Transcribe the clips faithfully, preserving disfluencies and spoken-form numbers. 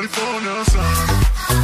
California sun.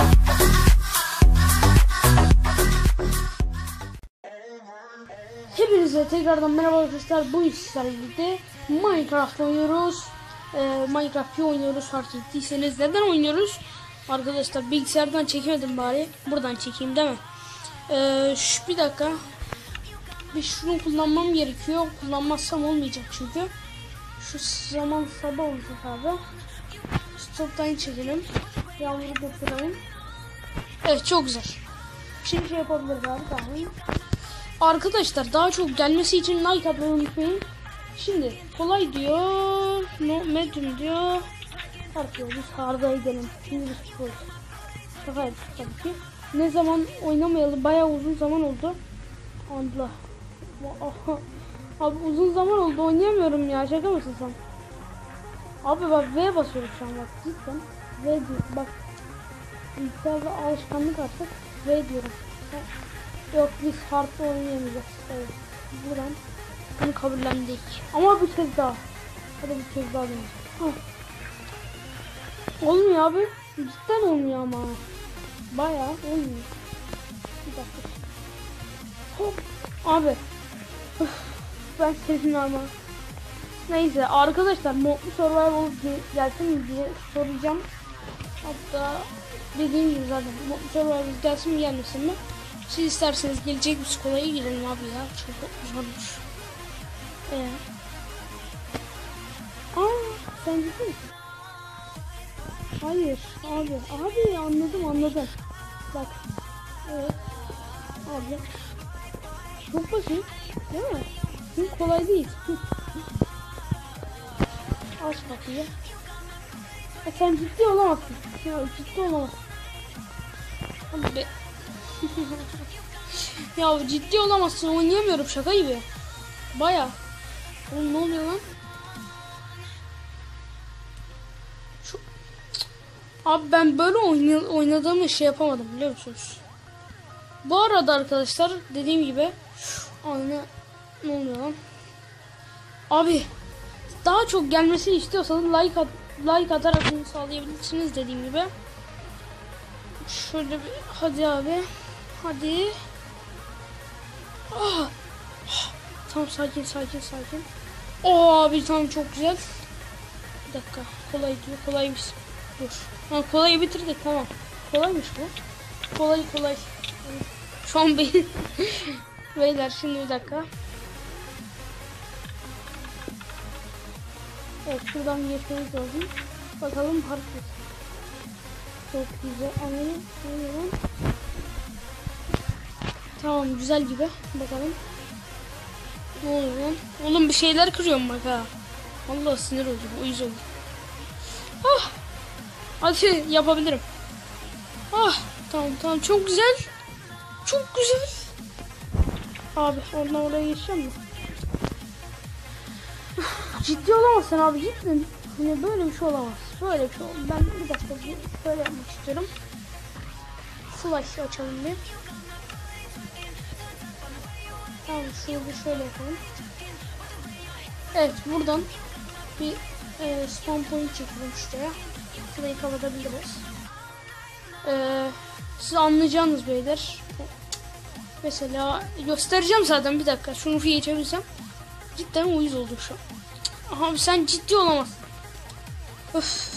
Hepinize tekrardan merhaba arkadaşlar. Bu işlerle birlikte Minecraft oynuyoruz. Ee, Minecraft'ı oynuyoruz, fark ettiyseniz. Neden oynuyoruz? Arkadaşlar bilgisayardan çekemedim bari. Buradan çekeyim değil mi? Ee, şu, bir dakika. Bir şunu kullanmam gerekiyor. Kullanmazsam olmayacak çünkü. Şu zaman sabah olacak abi. Stop'tan çekelim. Yağmuru götürelim. Evet, çok güzel. Şimdi şey yapabiliriz abi, tamam. Arkadaşlar daha çok gelmesi için like atmayı unutmayın. Şimdi kolay diyor, no, medium diyor. Artıyor, biz hard'a gidelim. Şimdi biz koy. Şaka yaptık tabii ki. Ne zaman oynamayalı bayağı uzun zaman oldu. Allah. Abi uzun zaman oldu, oynayamıyorum ya, şaka mısın sen? Abi bak V basıyorum şu an, bak cidden V diyor, bak. Bilgisayarda alışkanlık artık, V diyorum. Yok, biz hard'da oynayamayacağız. Evet. Buradan bunu kabullendik. Ama bir kez daha. Hadi bir kez daha deneyeceğim. Olmuyor abi. Cidden olmuyor ama. Bayağı olmuyor. Bir dakika. Hop. Abi. Üf, ben senin ama. Neyse arkadaşlar, modlu survival gelsin mi diye soracağım. Hatta dediğim gibi zaten modlu survival gelsin mi gelmesin mi? Siz isterseniz gelecek bir kolaya girelim abi ya. Çok zormuş. Ee. Aa, sen ciddi misin? Hayır abi. Abi anladım anladım. Bak. Evet. Abi. Çok basit. Değil mi? Çok kolay değil. Aç kapıyı. E sen ciddi olamazsın. Ya ciddi olamazsın. Abi. Ya ciddi olamazsın, oynayamıyorum, şaka gibi. Baya. Oğlum ne oluyor lan? Şu... Abi ben böyle oynay oynadığımı şey yapamadım, biliyor musunuz? Bu arada arkadaşlar dediğim gibi aynı ne oluyor lan? Abi daha çok gelmesini istiyorsanız like at like atarak bunu sağlayabilirsiniz dediğim gibi. Şöyle bir hadi abi. Hadi. Ah. Tamam, sakin sakin sakin. Oo abi tamam, çok güzel. Bir dakika, kolay diyor, kolaymış. Dur. Ha, kolayı bitirdik, tamam. Kolaymış bu. Kolay kolay. Şu an benim. Beyler şimdi bir dakika. Evet, şuradan geçmemiz lazım. Bakalım hareket. Çok güzel. Anlayın. Anlayın. Tamam, güzel gibi. Bakalım. Ne oluyor lan? Oğlum bir şeyler kırıyorum bak ha. Allah sinir oldu. O yüzden oldu. Ah. Hadi yapabilirim. Ah. Tamam tamam, çok güzel. Çok güzel. Abi oradan oraya geçeceğim mi? Ciddi olamazsın abi, cidden. Yine böyle bir şey olamaz. Böyle bir şey olamaz. Ben bir dakika böyle yapmak istiyorum. Flash açalım bir. Tamam, şunu bir şöyle yapalım. Evet, buradan bir e, spawn point çekelim şuraya. Şurayı kapatabiliriz. Ee, siz anlayacağınız beyler. Mesela göstereceğim zaten, bir dakika. Şunu geçebilsem. Cidden uyuz oldu şu an. Abi sen ciddi olamazsın. Öf.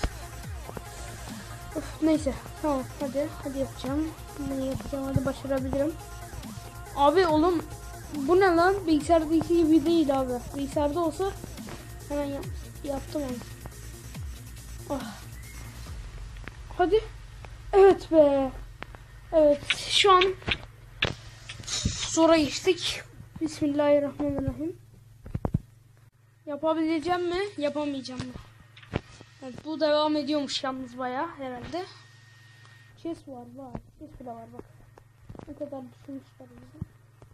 Öf, neyse. Tamam, hadi. Hadi yapacağım. Bunu yapacağım, hadi başarabilirim. Abi oğlum. Bu ne lan? Bilgisayardaki gibi değil abi. Bilgisayarda olsa hemen yap yaptım onu. Ah. Hadi. Evet be. Evet. Şu an zora geçtik. Bismillahirrahmanirrahim. Yapabileceğim mi? Yapamayacağım mı? Evet, bu devam ediyormuş yalnız bayağı herhalde. Chest var var. Chest bile var bak. Ne kadar düşünmüşler bizi.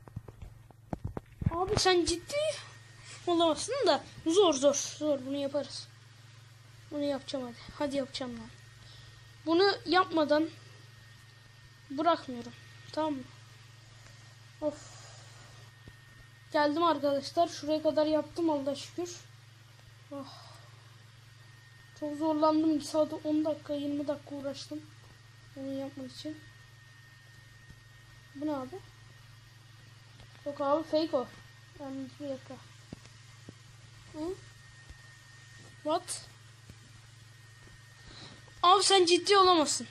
Abi sen ciddi olamazsın da zor zor zor, bunu yaparız. Bunu yapacağım hadi. Hadi yapacağım lan. Bunu yapmadan bırakmıyorum. Tamam mı? Of. Geldim arkadaşlar. Şuraya kadar yaptım Allah'a şükür. Oh. Çok zorlandım. iki saat on dakika yirmi dakika uğraştım. Onu yapmak için. Bu ne abi? Yok abi fake o. Yani bir dakika. Hı? What? Abi sen ciddi olamazsın.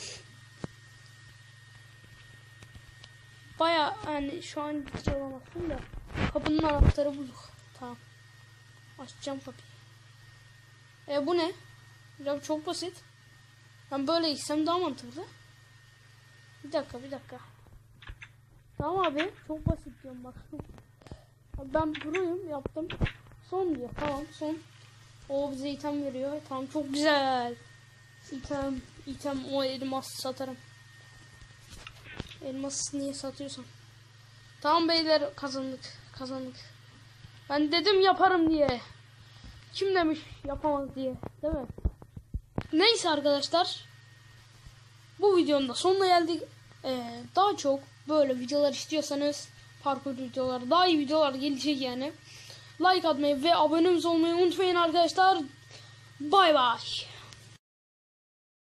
Baya yani şu an ciddi olamazsın da. Kapının anahtarı bulduk. Tamam. Açacağım kapıyı. E bu ne? Ya çok basit. Ben böyle gitsem daha mantıklı. Bir dakika bir dakika. Tamam abi çok basit diyorum bak. Ben proyum yaptım. Son diyor. Tamam son. O bize item veriyor. Tamam çok güzel. İtem, item o elmas satarım. Elması niye satıyorsam. Tamam beyler kazandık. Kazandık. Ben dedim yaparım diye. Kim demiş yapamaz diye. Değil mi? Neyse arkadaşlar. Bu videonun da sonuna geldik. Ee, daha çok böyle videolar istiyorsanız parkur videolar, daha iyi videolar gelecek yani. Like atmayı ve abone olmayı unutmayın arkadaşlar. Bay bay.